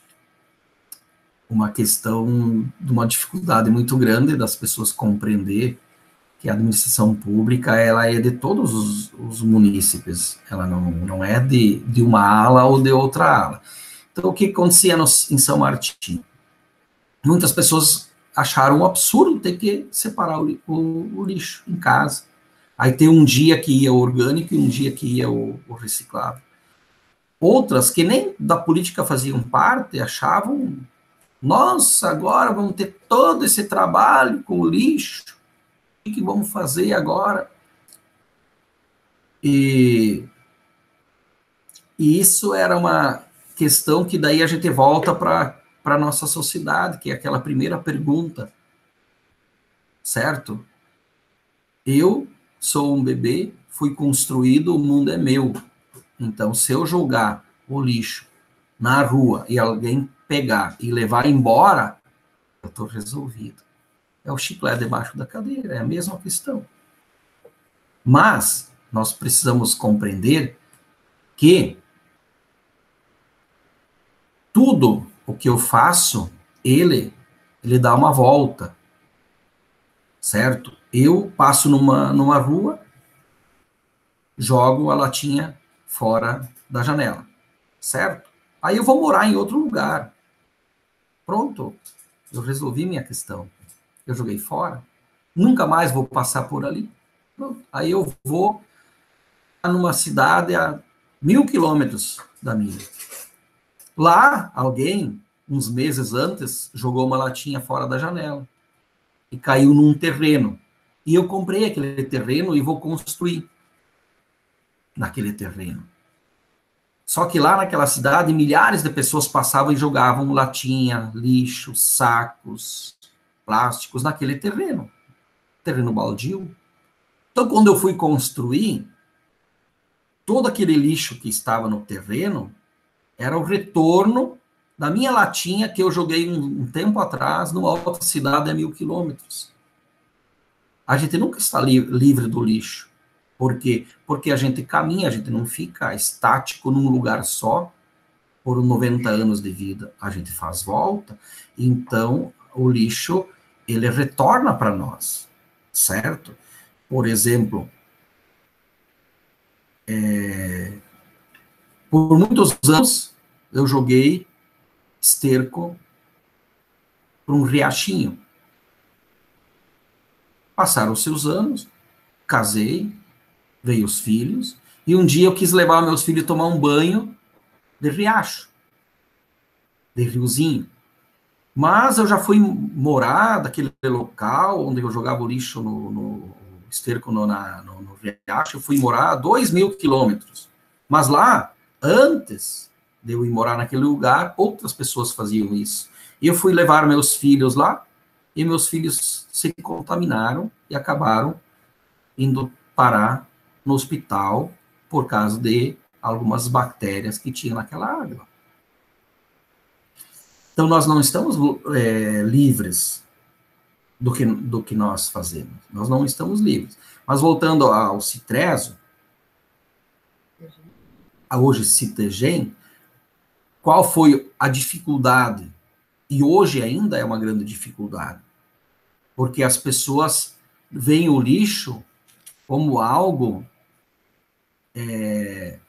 uma questão de uma dificuldade muito grande das pessoas compreender que a administração pública, ela é de todos os, os munícipes, ela não, não é de, de uma ala ou de outra ala. Então, o que acontecia no, em São Martinho? Muitas pessoas acharam um absurdo ter que separar o, o, o lixo em casa. Aí tem um dia que ia o orgânico e um dia que ia o, o reciclável. Outras, que nem da política faziam parte, achavam, nossa, agora vamos ter todo esse trabalho com o lixo, o que vamos fazer agora? E, e isso era uma questão que daí a gente volta para para a nossa sociedade, que é aquela primeira pergunta, certo? Eu sou um bebê, fui construído, o mundo é meu. Então, se eu jogar o lixo na rua e alguém pegar e levar embora, eu estou resolvido. É o chiclete debaixo da cadeira, é a mesma questão. Mas, nós precisamos compreender que tudo o que eu faço, ele, ele dá uma volta, certo? Eu passo numa, numa rua, jogo a latinha fora da janela, certo? Aí eu vou morar em outro lugar. Pronto, eu resolvi minha questão. Eu joguei fora, nunca mais vou passar por ali. Pronto. Aí eu vou numa cidade a mil quilômetros da minha. Lá, alguém, uns meses antes, jogou uma latinha fora da janela e caiu num terreno. E eu comprei aquele terreno e vou construir naquele terreno. Só que lá naquela cidade, milhares de pessoas passavam e jogavam latinha, lixo, sacos, plásticos naquele terreno. Terreno baldio. Então, quando eu fui construir, todo aquele lixo que estava no terreno era o retorno da minha latinha que eu joguei um, um tempo atrás numa outra cidade a mil quilômetros. A gente nunca está li livre do lixo. Por quê? Porque a gente caminha, a gente não fica estático num lugar só por noventa anos de vida. A gente faz volta, então o lixo, ele retorna para nós, certo? Por exemplo, é, por muitos anos eu joguei esterco para um riachinho. Passaram-se os anos, casei, veio os filhos, e um dia eu quis levar meus filhos a tomar um banho de riacho, de riozinho. Mas eu já fui morar daquele local onde eu jogava o lixo no, no esterco no, na, no, no riacho, eu fui morar a dois mil quilômetros. Mas lá, antes de eu ir morar naquele lugar, outras pessoas faziam isso. E eu fui levar meus filhos lá, e meus filhos se contaminaram e acabaram indo parar no hospital por causa de algumas bactérias que tinha naquela água. Então, nós não estamos é, livres do que, do que nós fazemos. Nós não estamos livres. Mas voltando ao Citreso, a hoje Citegem, qual foi a dificuldade? E hoje ainda é uma grande dificuldade. Porque as pessoas veem o lixo como algo é,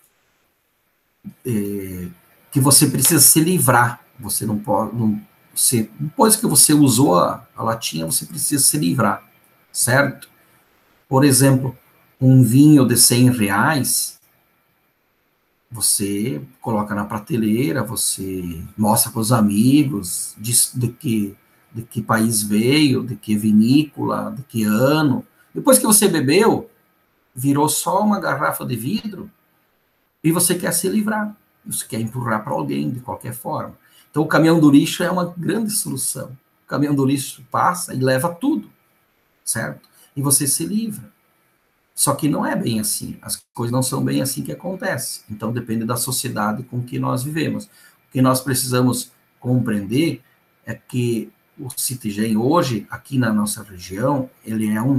é, que você precisa se livrar. Você não pode... Não, você, depois que você usou a, a latinha, você precisa se livrar, certo? Por exemplo, um vinho de cem reais, você coloca na prateleira, você mostra para os amigos de, de, que, de que país veio, de que vinícola, de que ano. Depois que você bebeu, virou só uma garrafa de vidro e você quer se livrar. Você quer empurrar para alguém de qualquer forma. Então, o caminhão do lixo é uma grande solução. O caminhão do lixo passa e leva tudo, certo? E você se livra. Só que não é bem assim. As coisas não são bem assim que acontecem. Então, depende da sociedade com que nós vivemos. O que nós precisamos compreender é que o Citegem hoje, aqui na nossa região, ele é um,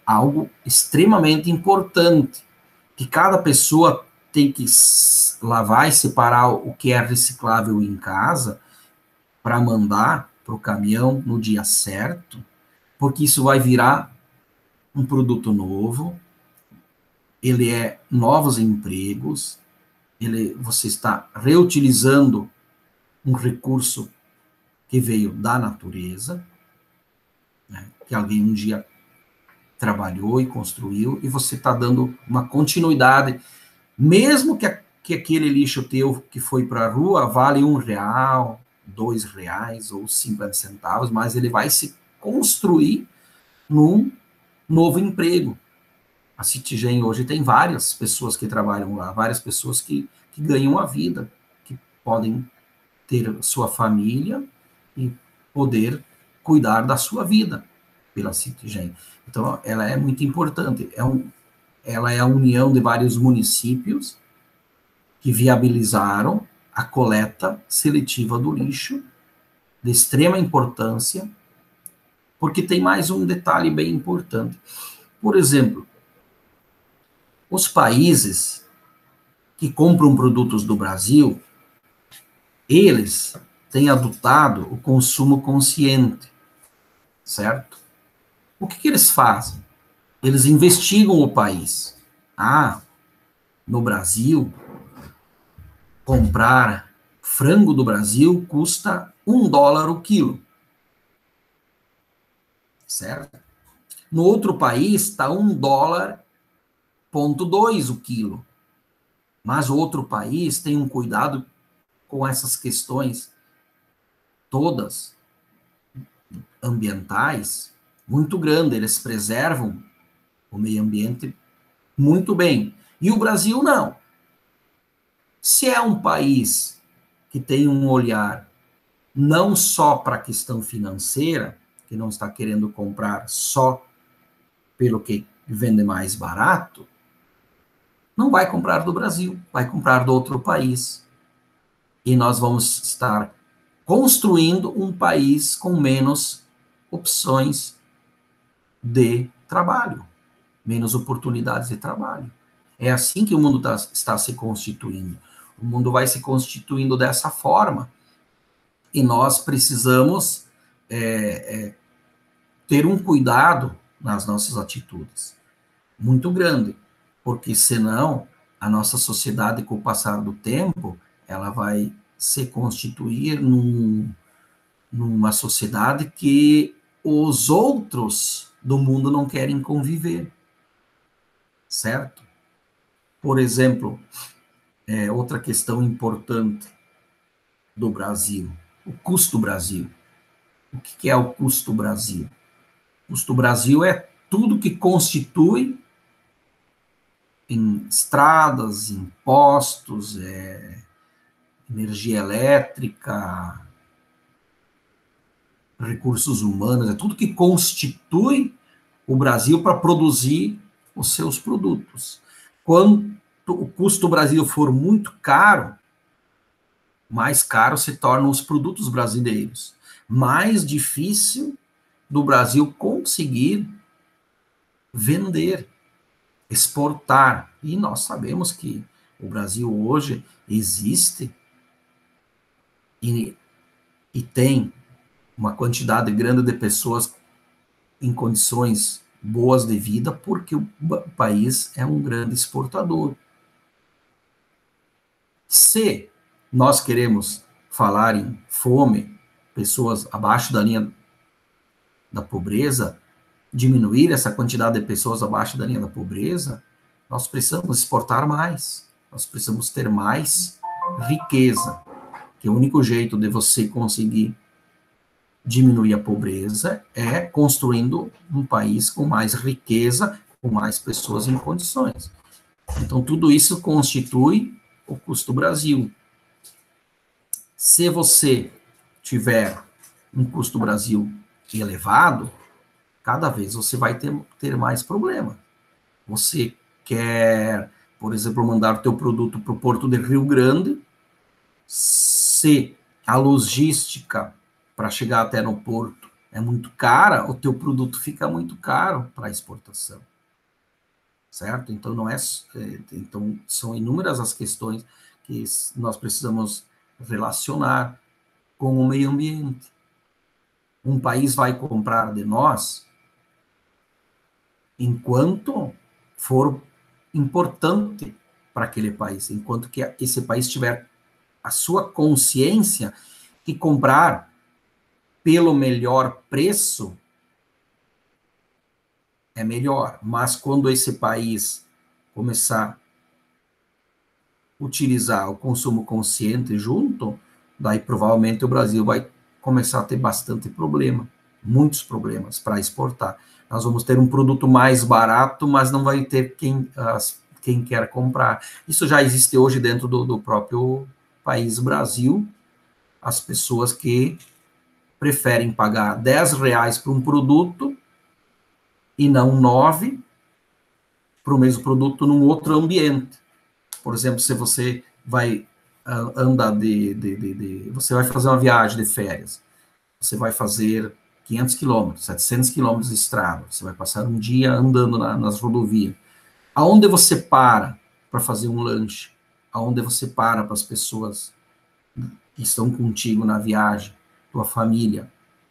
algo extremamente importante, que cada pessoa tem que lavar e separar o que é reciclável em casa para mandar para o caminhão no dia certo, porque isso vai virar um produto novo, ele é novos empregos, ele, você está reutilizando um recurso que veio da natureza, né, que alguém um dia trabalhou e construiu, e você está dando uma continuidade, mesmo que, a, que aquele lixo teu que foi para a rua vale um real, dois reais ou cinquenta centavos, mas ele vai se construir num novo emprego. A Citigen hoje tem várias pessoas que trabalham lá, várias pessoas que, que ganham a vida, que podem ter sua família e poder cuidar da sua vida pela Citigen. Então, ela é muito importante. É um, ela é a união de vários municípios que viabilizaram a coleta seletiva do lixo, de extrema importância, porque tem mais um detalhe bem importante. Por exemplo, os países que compram produtos do Brasil, eles têm adotado o consumo consciente, certo? O que, que eles fazem? Eles investigam o país. Ah, no Brasil, comprar frango do Brasil custa um dólar o quilo, certo? No outro país está um dólar ponto dois o quilo. Mas o outro país tem um cuidado com essas questões todas ambientais muito grande. Eles preservam o meio ambiente muito bem. E o Brasil não. Se é um país que tem um olhar não só para a questão financeira, que não está querendo comprar só pelo que vende mais barato, não vai comprar do Brasil, vai comprar do outro país. E nós vamos estar construindo um país com menos opções de trabalho, menos oportunidades de trabalho. É assim que o mundo tá, está se constituindo. O mundo vai se constituindo dessa forma. E nós precisamos é, é, ter um cuidado nas nossas atitudes muito grande, porque senão a nossa sociedade, com o passar do tempo, ela vai se constituir num, numa sociedade que os outros do mundo não querem conviver, certo? Por exemplo, é, outra questão importante do Brasil, o custo Brasil. O que é o custo Brasil? O custo Brasil é tudo que constitui em estradas, impostos, é, energia elétrica, recursos humanos, é tudo que constitui o Brasil para produzir os seus produtos. Quando o custo Brasil for muito caro, mais caro se tornam os produtos brasileiros. Mais difícil do Brasil conseguir vender, exportar. E nós sabemos que o Brasil hoje existe e, e tem uma quantidade grande de pessoas em condições boas de vida, porque o país é um grande exportador. Se nós queremos falar em fome, pessoas abaixo da linha da pobreza, diminuir essa quantidade de pessoas abaixo da linha da pobreza, nós precisamos exportar mais, nós precisamos ter mais riqueza, que o único jeito de você conseguir diminuir a pobreza é construindo um país com mais riqueza, com mais pessoas em condições. Então, tudo isso constitui o custo Brasil. Se você tiver um custo Brasil elevado, cada vez você vai ter, ter mais problema. Você quer, por exemplo, mandar o teu produto para o Porto de Rio Grande, se a logística para chegar até no porto é muito cara, o teu produto fica muito caro para exportação, certo? Então, não é, então, são inúmeras as questões que nós precisamos relacionar com o meio ambiente. Um país vai comprar de nós enquanto for importante para aquele país, enquanto que esse país tiver a sua consciência que comprar pelo melhor preço é melhor, mas quando esse país começar a utilizar o consumo consciente junto, daí provavelmente o Brasil vai começar a ter bastante problema, muitos problemas para exportar. Nós vamos ter um produto mais barato, mas não vai ter quem, as, quem quer comprar. Isso já existe hoje dentro do, do próprio país Brasil, as pessoas que preferem pagar dez reais por um produto e não nove para o mesmo produto num outro ambiente. Por exemplo, se você vai uh, andar de, de, de, de... Você vai fazer uma viagem de férias, você vai fazer quinhentos quilômetros, setecentos quilômetros de estrada, você vai passar um dia andando na, nas rodovias. Aonde você para para fazer um lanche? Aonde você para para as pessoas que estão contigo na viagem, tua família,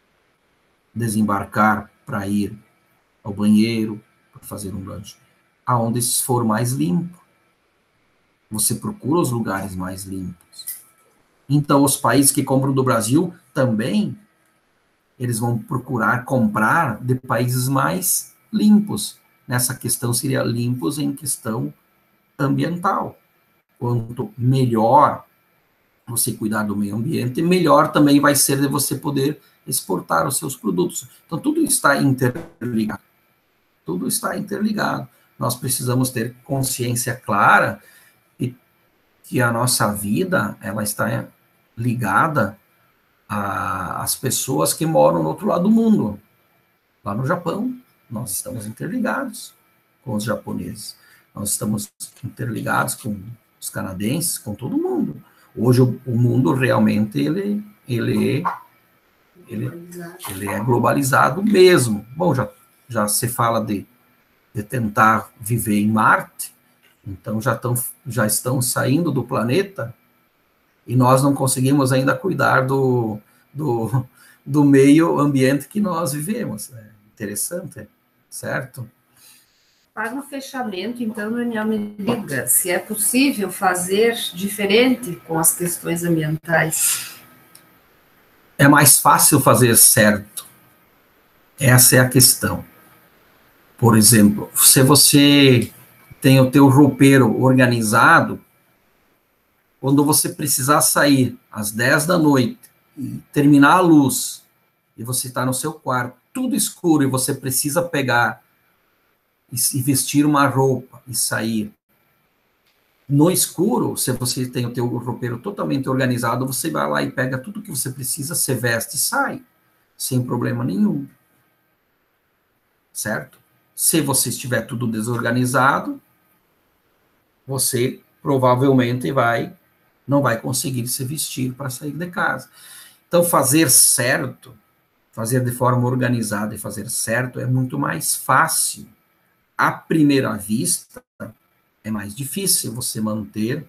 desembarcar para ir ao banheiro, para fazer um lanche? Aonde for mais limpo. Você procura os lugares mais limpos. Então, os países que compram do Brasil também, eles vão procurar comprar de países mais limpos. Nessa questão seria limpos em questão ambiental. Quanto melhor você cuidar do meio ambiente, melhor também vai ser de você poder exportar os seus produtos. Então, tudo está interligado. Tudo está interligado. Nós precisamos ter consciência clara e que a nossa vida, ela está ligada às pessoas que moram no outro lado do mundo. Lá no Japão, nós estamos interligados com os japoneses. Nós estamos interligados com os canadenses, com todo mundo. Hoje, o, o mundo realmente, ele, ele, ele, ele é globalizado mesmo. Bom, já, já se fala de, de tentar viver em Marte, então já, tão, já estão saindo do planeta e nós não conseguimos ainda cuidar do, do, do meio ambiente que nós vivemos. É interessante, certo? Para o fechamento, então, Daniel, me diga se é possível fazer diferente com as questões ambientais. É mais fácil fazer certo. Essa é a questão. Por exemplo, se você tem o teu roupeiro organizado, quando você precisar sair às dez da noite e terminar a luz, e você está no seu quarto, tudo escuro, e você precisa pegar e vestir uma roupa e sair no escuro, se você tem o teu roupeiro totalmente organizado, você vai lá e pega tudo que você precisa, se veste e sai, sem problema nenhum. Certo? Se você estiver tudo desorganizado, você provavelmente vai, não vai conseguir se vestir para sair de casa. Então, fazer certo, fazer de forma organizada e fazer certo é muito mais fácil. À primeira vista, é mais difícil você manter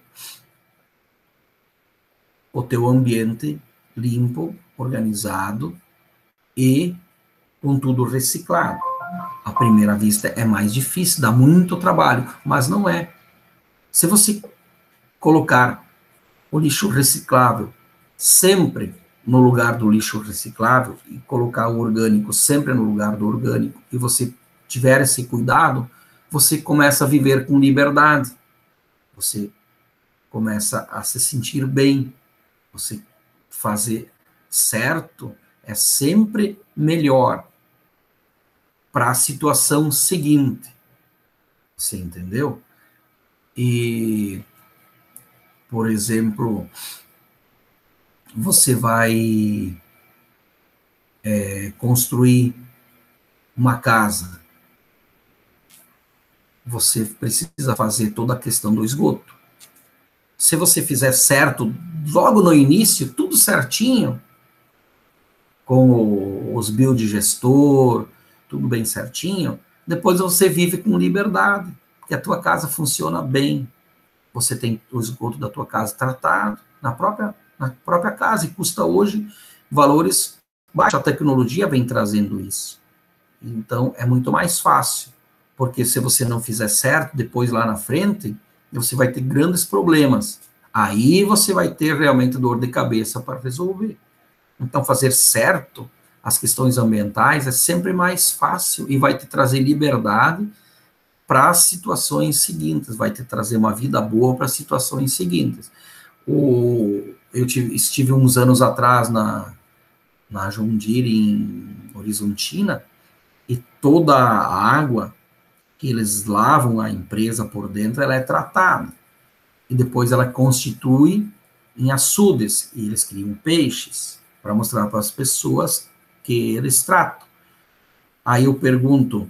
o teu ambiente limpo, organizado e com tudo reciclado. À primeira vista é mais difícil, dá muito trabalho, mas não é. Se você colocar o lixo reciclável sempre no lugar do lixo reciclável e colocar o orgânico sempre no lugar do orgânico, e você tiver esse cuidado, você começa a viver com liberdade, você começa a se sentir bem, você fazer certo é sempre melhor para a situação seguinte, você entendeu? E, por exemplo, você vai é, construir uma casa, você precisa fazer toda a questão do esgoto. Se você fizer certo, logo no início, tudo certinho, com o, os biodigestor, tudo bem certinho, depois você vive com liberdade, porque a tua casa funciona bem, você tem o esgoto da tua casa tratado na própria, na própria casa, e custa hoje valores baixos, a tecnologia vem trazendo isso. Então, é muito mais fácil, porque se você não fizer certo, depois lá na frente, você vai ter grandes problemas. Aí você vai ter realmente dor de cabeça para resolver. Então, fazer certo as questões ambientais é sempre mais fácil e vai te trazer liberdade para as situações seguintes, vai te trazer uma vida boa para as situações seguintes. O, eu tive, estive uns anos atrás na, na John Deere, em Horizontina, e toda a água que eles lavam a empresa por dentro, ela é tratada. E depois ela constitui em açudes, e eles criam peixes, para mostrar para as pessoas que eles tratam. Aí eu pergunto,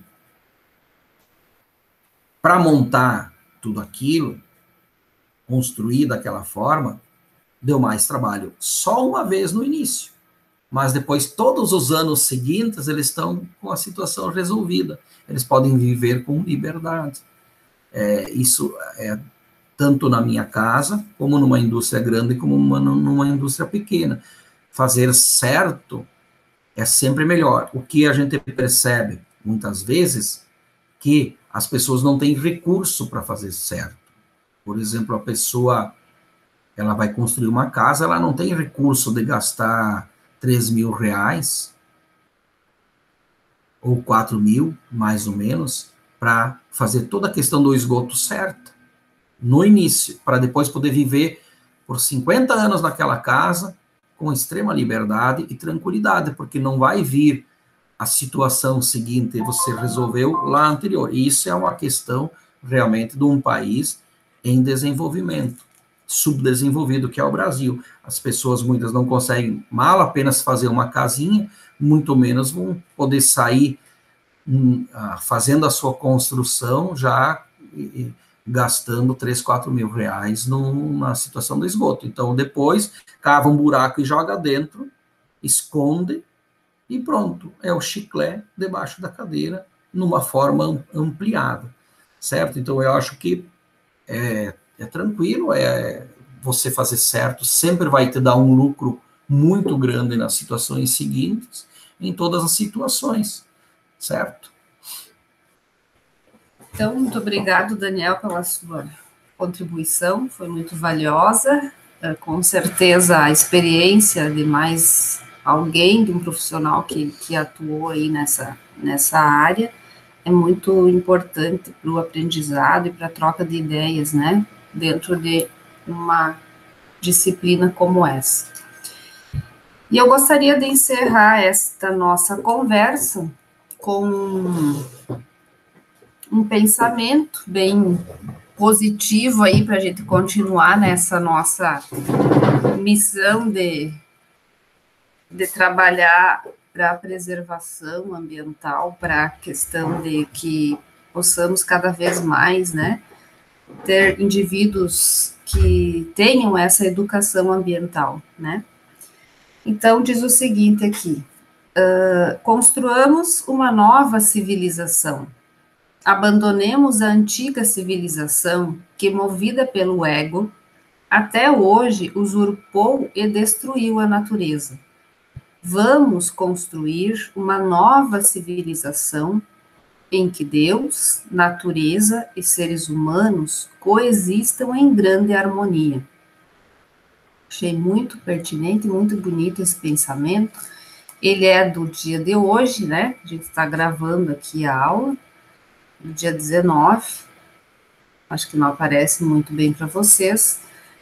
para montar tudo aquilo, construir daquela forma, deu mais trabalho só uma vez no início, mas depois, todos os anos seguintes, eles estão com a situação resolvida, eles podem viver com liberdade. É, isso é tanto na minha casa, como numa indústria grande, como uma, numa indústria pequena. Fazer certo é sempre melhor. O que a gente percebe, muitas vezes, que as pessoas não têm recurso para fazer certo. Por exemplo, a pessoa, ela vai construir uma casa, ela não tem recurso de gastar três mil reais, ou quatro mil, mais ou menos, para fazer toda a questão do esgoto certa, no início, para depois poder viver por cinquenta anos naquela casa, com extrema liberdade e tranquilidade, porque não vai vir a situação seguinte, você resolveu lá anterior. E isso é uma questão realmente de um país em desenvolvimento, subdesenvolvido, que é o Brasil. As pessoas, muitas, não conseguem mal apenas fazer uma casinha, muito menos vão poder sair hum, fazendo a sua construção já e, gastando três, quatro mil reais numa situação do esgoto. Então, depois, cava um buraco e joga dentro, esconde, e pronto, é o chiclete debaixo da cadeira, numa forma ampliada, certo? Então, eu acho que é, é tranquilo, é você fazer certo, sempre vai te dar um lucro muito grande nas situações seguintes, em todas as situações, certo? Então, muito obrigado, Daniel, pela sua contribuição, foi muito valiosa, com certeza a experiência de mais alguém, de um profissional que, que atuou aí nessa, nessa área, é muito importante para o aprendizado e para a troca de ideias, né, dentro de uma disciplina como essa. E eu gostaria de encerrar esta nossa conversa com um pensamento bem positivo aí para a gente continuar nessa nossa missão de, de trabalhar para a preservação ambiental, para a questão de que possamos cada vez mais, né, ter indivíduos que tenham essa educação ambiental, né. Então, diz o seguinte aqui, uh, construamos uma nova civilização, abandonemos a antiga civilização que, movida pelo ego, até hoje usurpou e destruiu a natureza. Vamos construir uma nova civilização em que Deus, natureza e seres humanos coexistam em grande harmonia. Achei muito pertinente, muito bonito esse pensamento. Ele é do dia de hoje, né? A gente está gravando aqui a aula, no dia dezenove. Acho que não aparece muito bem para vocês,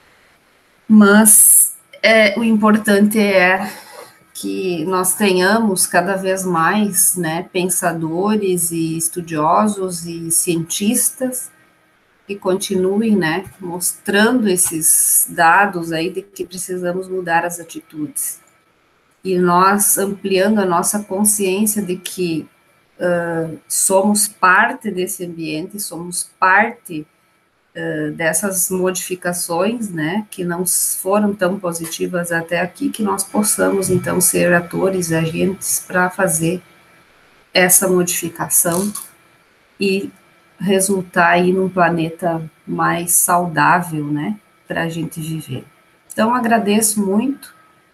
mas é, o importante é que nós tenhamos cada vez mais, né, pensadores e estudiosos e cientistas que continuem, né, mostrando esses dados aí de que precisamos mudar as atitudes. E nós ampliando a nossa consciência de que uh, somos parte desse ambiente, somos parte dessas modificações, né, que não foram tão positivas até aqui, que nós possamos, então, ser atores e agentes para fazer essa modificação e resultar aí num planeta mais saudável, né, para a gente viver. Então, agradeço muito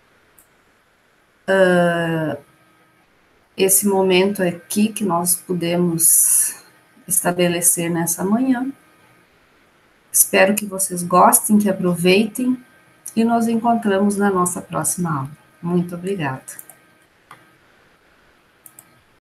uh, esse momento aqui que nós pudemos estabelecer nessa manhã. Espero que vocês gostem, que aproveitem, e nos encontramos na nossa próxima aula. Muito obrigada.